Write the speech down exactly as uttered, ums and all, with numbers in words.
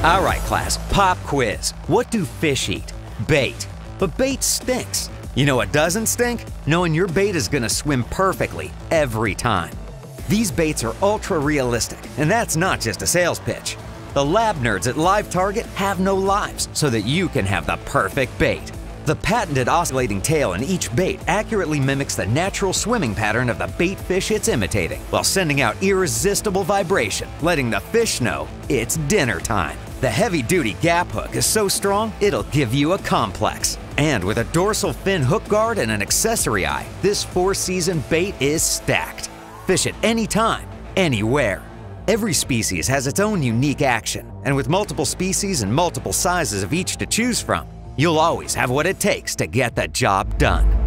All right, class, pop quiz. What do fish eat? Bait. But bait stinks. You know what doesn't stink? Knowing your bait is gonna swim perfectly every time. These baits are ultra realistic, and that's not just a sales pitch. The lab nerds at LiveTarget have no lives so that you can have the perfect bait. The patented oscillating tail in each bait accurately mimics the natural swimming pattern of the bait fish it's imitating, while sending out irresistible vibration, letting the fish know it's dinner time. The heavy-duty gap hook is so strong, it'll give you a complex. And with a dorsal fin hook guard and an accessory eye, this four-season bait is stacked. Fish it anytime, anywhere. Every species has its own unique action, and with multiple species and multiple sizes of each to choose from, you'll always have what it takes to get the job done.